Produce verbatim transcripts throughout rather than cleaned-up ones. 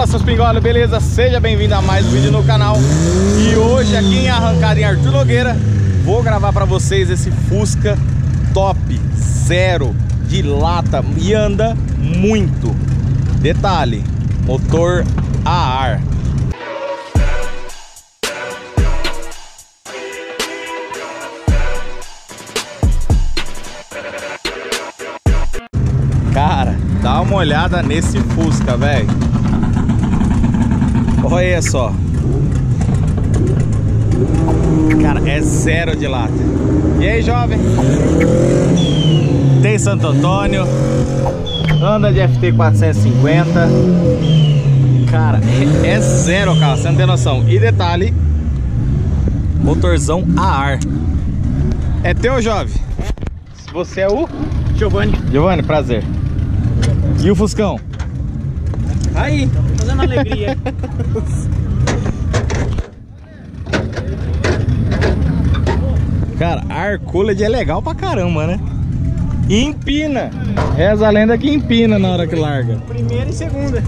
Fala, seus pingolos, beleza? Seja bem-vindo a mais um vídeo no canal. E hoje aqui em Arrancada em Arthur Nogueira, vou gravar pra vocês esse Fusca top, zero, de lata e anda muito. Detalhe, motor a ar. Cara, dá uma olhada nesse Fusca, velho. Olha só. Cara, é zero de lata. E aí, jovem? Tem Santo Antônio. Anda de F T quatrocentos e cinquenta. Cara, é, é zero o carro, você não tem noção. E detalhe, motorzão a ar. É teu, jovem? Você é o? Giovanni. Giovanni, prazer. E o Fuscão? Aí, fazendo alegria. Cara, a Arcooled é legal pra caramba, né? E empina. Reza a lenda que empina na hora que larga. Primeira e segunda.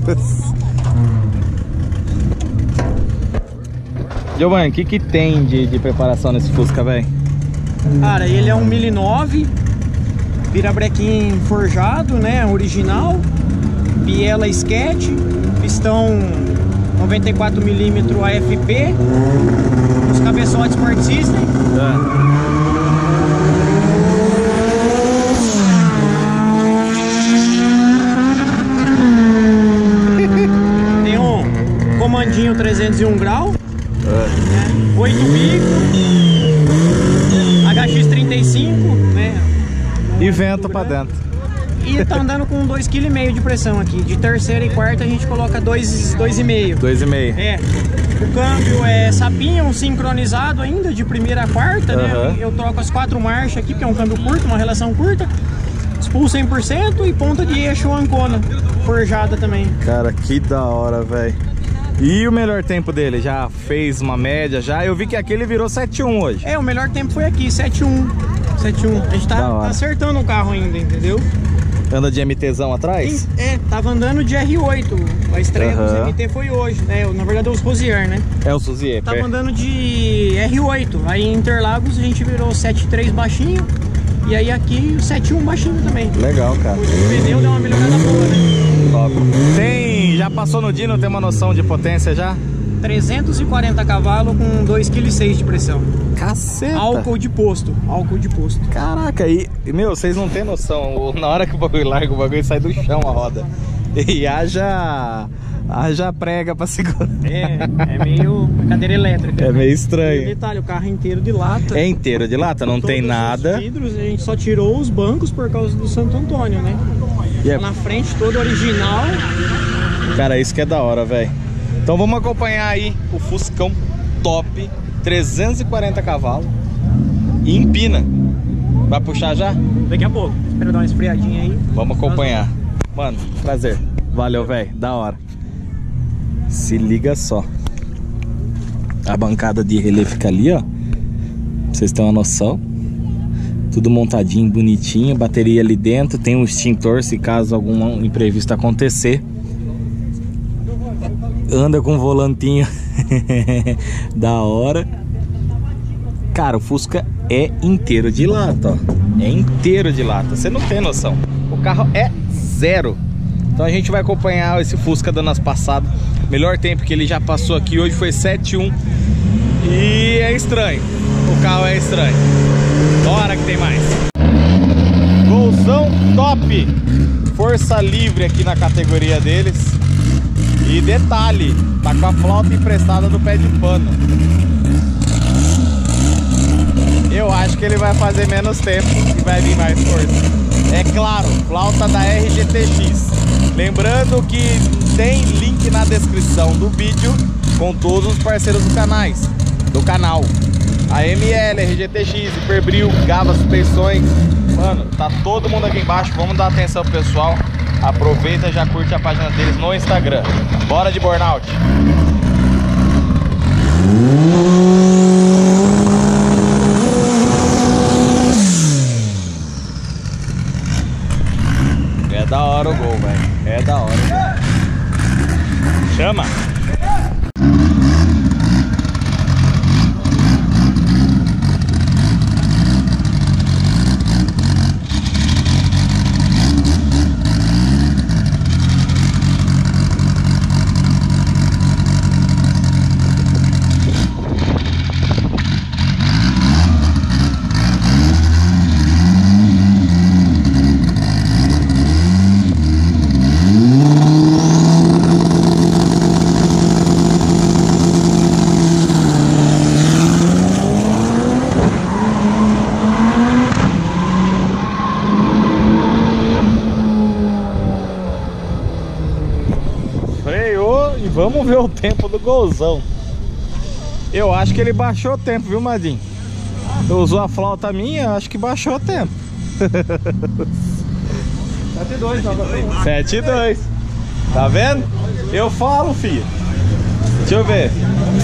Giovanni, o que que tem de, de preparação nesse Fusca, velho? Cara, ele é um mil e nove, virabrequim forjado, né? Original. Biela sketch, pistão noventa e quatro milímetros A F P, os cabeçotes Smart System. É. Tem um comandinho trezentos e um grau, né? oito bico, H X trinta e cinco, né? E vento pra dentro. E tá andando com dois vírgula cinco quilos de pressão aqui. De terceira e quarta a gente coloca dois vírgula cinco. dois vírgula cinco. É. O câmbio é sapinho, sincronizado ainda, de primeira a quarta, uhum. né? Eu troco as quatro marchas aqui, porque é um câmbio curto, uma relação curta. Expulso cem por cento e ponta de eixo Ancona, forjada também. Cara, que da hora, velho. E o melhor tempo dele? Já fez uma média já? Eu vi que aquele virou sete um hoje. É, o melhor tempo foi aqui, sete um. sete um. A gente tá, tá acertando o carro ainda, entendeu? Anda de MTzão atrás? É, tava andando de R oito. A estreia uhum. dos M T foi hoje, né? Na verdade é os Rosier, né? É o Rosier. Tava andando de R oito. Aí em Interlagos a gente virou sete três baixinho. E aí aqui sete um baixinho também. Legal, cara. O pneu deu uma melhorada boa, né? Top. Tem, já passou no Dino, tem uma noção de potência já? trezentos e quarenta cavalos com dois vírgula seis quilos de pressão. Caceta! Álcool de posto, álcool de posto. Caraca, e, meu, vocês não tem noção, na hora que o bagulho larga, o bagulho sai do chão a roda. E haja, haja prega pra segurar. É, é meio cadeira elétrica. É meio estranho. E detalhe, o carro é inteiro de lata. É inteiro de lata, não tem nada. Os vidros, a gente só tirou os bancos por causa do Santo Antônio, né? Yeah. Na frente todo original. Cara, isso que é da hora, velho. Então vamos acompanhar aí o Fuscão top, trezentos e quarenta cavalos e empina. Vai puxar já? Daqui a pouco. Espera dar uma esfriadinha aí. Vamos acompanhar. Mano, prazer. Valeu, velho. Da hora. Se liga só. A bancada de relé fica ali, ó. Pra vocês terem uma noção. Tudo montadinho, bonitinho. Bateria ali dentro. Tem um extintor se caso algum imprevisto acontecer. Anda com um volantinho da hora. Cara, o Fusca é inteiro de lata, ó. É inteiro de lata, você não tem noção. O carro é zero. Então a gente vai acompanhar esse Fusca dando as passadas. Melhor tempo que ele já passou aqui hoje foi sete um. E é estranho. O carro é estranho. Bora que tem mais. Golzão top. Força livre aqui na categoria deles. E detalhe, tá com a flauta emprestada do pé de pano. Eu acho que ele vai fazer menos tempo e vai vir mais força. É claro, flauta da R G T X. Lembrando que tem link na descrição do vídeo com todos os parceiros do, canais, do canal. A M L, R G T X, Hiperbril, Gava Suspensões. Mano, tá todo mundo aqui embaixo. Vamos dar atenção pro pessoal. Aproveita e já curte a página deles no Instagram. Bora de burnout. É da hora o Gol, velho. É da hora. Chama! Vamos ver o tempo do golzão. Eu acho que ele baixou o tempo, viu, Madinho? Usou a flauta minha, acho que baixou o tempo. sete e dois, novamente. sete e dois. Tá vendo? Eu falo, filho. Deixa eu ver.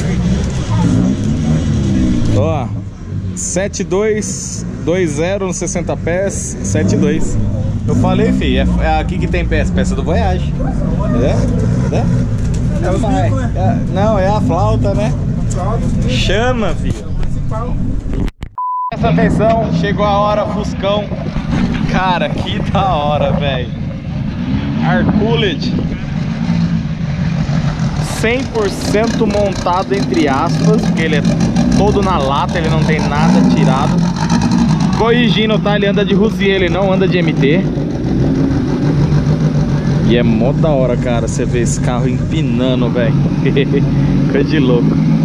Ó, sete e dois, dois zero no sessenta pés, sete e dois. Eu falei, filho, é, é aqui que tem peça, peça do Voyage. É? É? É o bico, né? É, não, é a flauta, né? Chama, filho. Presta atenção, chegou a hora, Fuscão. Cara, que da hora, velho. Arculid cem por cento montado, entre aspas, porque ele é todo na lata, ele não tem nada tirado. Corrigindo, tá? Ele anda de Rousier, ele não anda de M T. E é mó da hora, cara, você vê esse carro empinando, velho. Coisa de louco.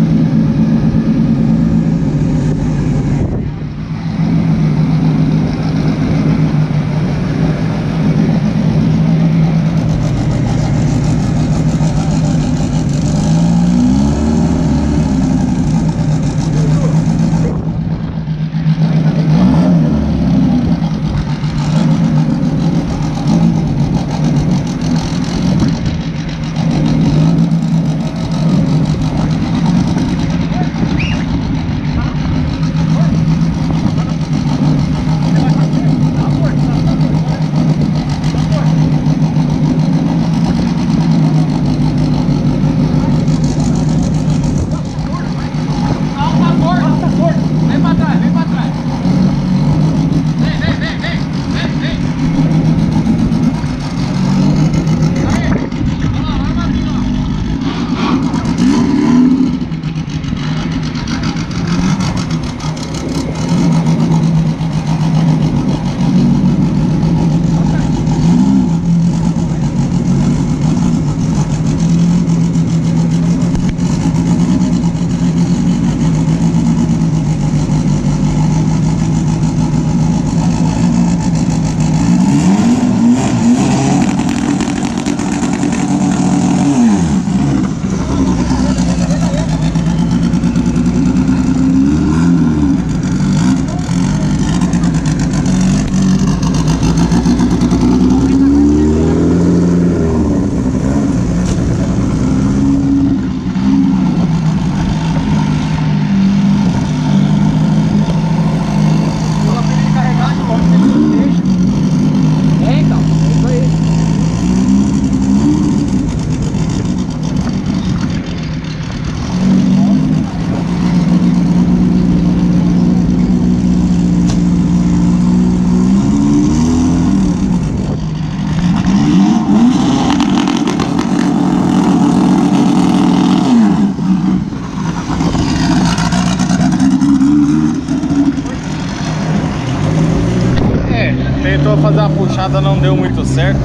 Tentou fazer uma puxada, não deu muito certo.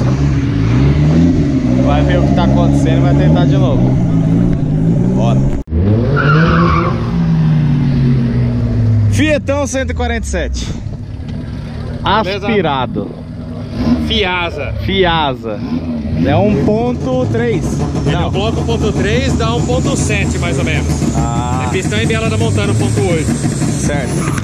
Vai ver o que tá acontecendo e vai tentar de novo. Bora. Fietão cento e quarenta e sete. Aspirado. Fiasa. Fiasa. É um ponto três. Não, o bloco um ponto três dá um ponto sete mais ou menos. Ah. É pistão em biela da Montana um ponto oito. Certo.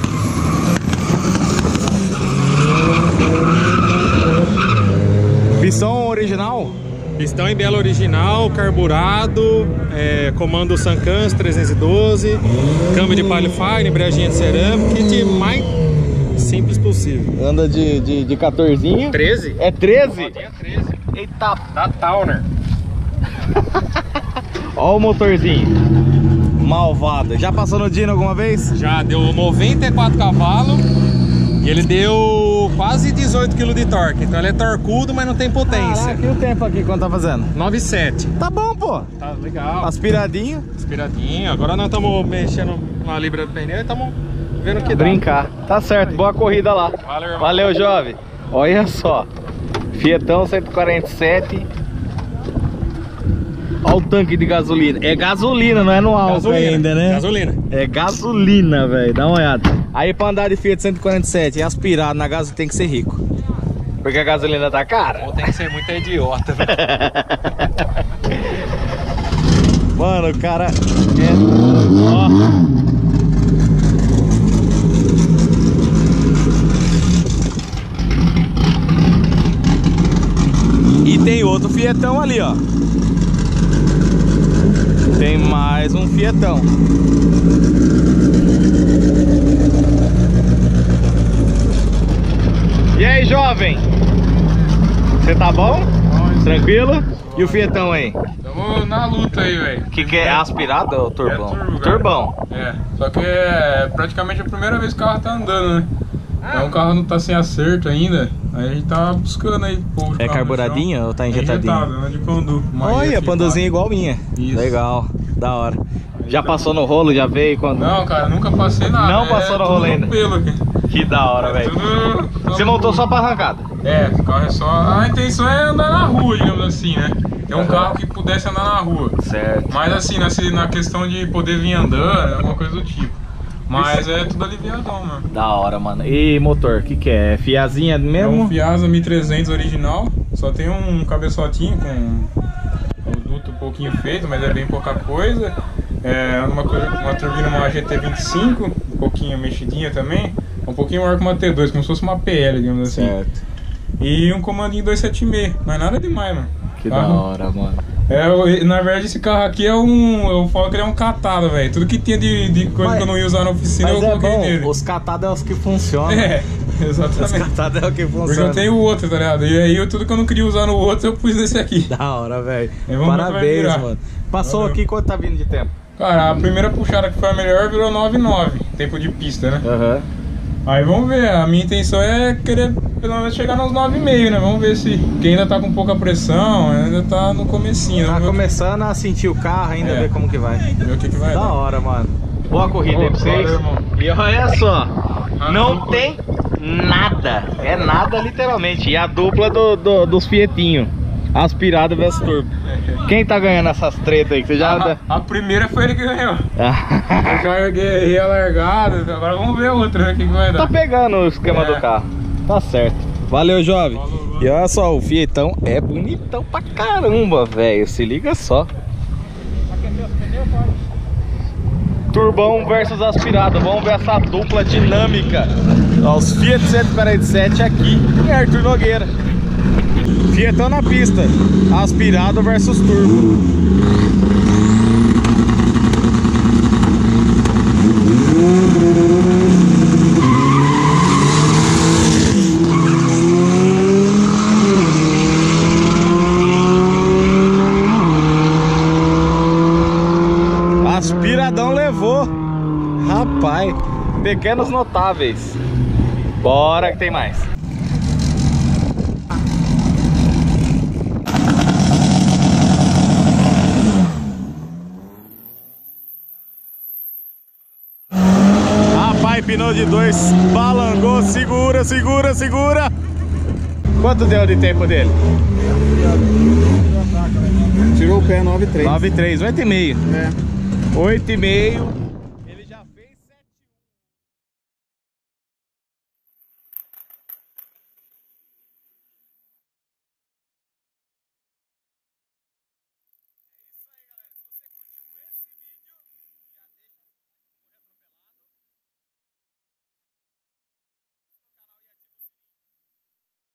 Pistão original? Pistão em biela original, carburado, é, comando Sankans trezentos e doze, câmbio de palio fire, embreagem de cerâmica, kit mais simples possível. Anda de, de, de quatorzinho? treze? É treze? Rodinha treze. Eita! Da Towner. Ó o motorzinho. Malvado. Já passou no Dino alguma vez? Já deu noventa e quatro cavalos e ele deu quase dezoito quilos de torque. Então ele é torcudo, mas não tem potência. Caraca, e o tempo aqui quanto tá fazendo? nove vírgula sete. Tá bom, pô. Tá legal. Aspiradinho. Aspiradinho. Agora nós estamos mexendo na libra do pneu e estamos vendo o que dá. Brincar. Tá certo, boa corrida lá. Valeu, irmão. Valeu, jovem. Olha só. Fietão cento e quarenta e sete. Olha o tanque de gasolina. É gasolina, não é no álcool Gasolina. ainda, né? Gasolina. É gasolina, velho. Dá uma olhada. Aí pra andar de Fiat cento e quarenta e sete e aspirado na gasolina tem que ser rico. Porque a gasolina tá cara. Ou tem que ser muito idiota, velho. Mano, o cara é... Ó. E tem outro Fietão ali, ó. Tem mais um Fietão. E aí, jovem? Você tá bom? Bom, Tranquilo? E o Fietão aí? tamo na luta aí, velho. Que que é aspirado ou turbão? É turbo, cara. Turbão. É, só que é praticamente a primeira vez que o carro tá andando, né? Então o carro não tá sem acerto ainda. Aí a gente tá buscando aí. Pô, É carburadinho ou tá injetadinho? É injetado, né? De Pandu. Olha, panduzinha igual minha. Isso. Legal, da hora. Já passou no rolo, já veio quando... Não, cara, nunca passei nada. Não passou é no tudo rolo ainda. pelo aqui. Que da hora, É velho. tudo- Você montou só pra arrancada? É, o carro é só... A intenção é andar na rua, digamos assim, né? É um carro que pudesse andar na rua. Certo. Mas assim, na, na questão de poder vir andando, alguma coisa do tipo. Mas é tudo aliviadão, mano. Da hora, mano. E motor, o que que é? Fiazinha É mesmo? um Fiasa mil e trezentos original, só tem um cabeçotinho com o duto um pouquinho feito, mas é bem pouca coisa. É uma, coisa- uma turbina, uma G T vinte e cinco, um pouquinho mexidinha também. Um pouquinho maior que uma T dois, como se fosse uma P L, digamos assim. Certo. E um comandinho duzentos e setenta e seis, mas nada demais, mano. Que da Carro- hora, mano. É, eu- na verdade esse carro aqui é um, eu falo que ele é um catado, velho. Tudo que tinha de, de coisa Mas- que eu não ia usar na oficina Mas eu é coloquei bom, nele. os catados é os que funcionam. É, Os exatamente. catados é o que Porque eu funciona. tenho o outro, tá ligado? E aí eu, tudo que eu não queria usar no outro, eu pus nesse aqui. Da hora, velho. E vamos ver o que vai Parabéns, virar. mano. Passou Valeu. aqui, quanto tá vindo de tempo? Cara, a primeira puxada que foi a melhor virou nove nove, tempo de pista, né? Aham. Aí vamos ver, a minha intenção é querer pelo menos chegar nos nove vírgula cinco, né? Vamos ver se... Porque ainda tá com pouca pressão, ainda tá no comecinho. Tá Vamos ver- começando a sentir o carro ainda, É. ver como que vai. ver o que, que vai Da dar. hora, mano. Boa corrida aí pra vocês. Valeu, irmão. E olha só, Ah, não não tem nada. É nada literalmente. E a dupla do, do- dos Fietinhos. Aspirado versus turbo. Quem tá ganhando essas tretas aí? Que você já anda. A, a primeira foi ele que ganhou. Ah, Eu já erguei a largada, agora vamos ver a outra, né? O que, que vai tá dar. pegando o esquema É. do carro. Tá certo. Valeu, jovem. Falou, valeu. E olha só, o Fietão é bonitão pra caramba, velho. Se liga só. Turbão versus aspirado. Vamos ver essa dupla dinâmica. Ó, os Fiat cento e quarenta e sete aqui em Arthur Nogueira. Fietão na pista. Aspirado versus turbo. Aspiradão levou. Rapaz, pequenos notáveis. Bora que tem mais. Rapaz, pneu de dois balangou, segura, segura, segura. Quanto deu de tempo dele? Tirou o pé nove três. nove e três, oito e meio. É. oito e meio.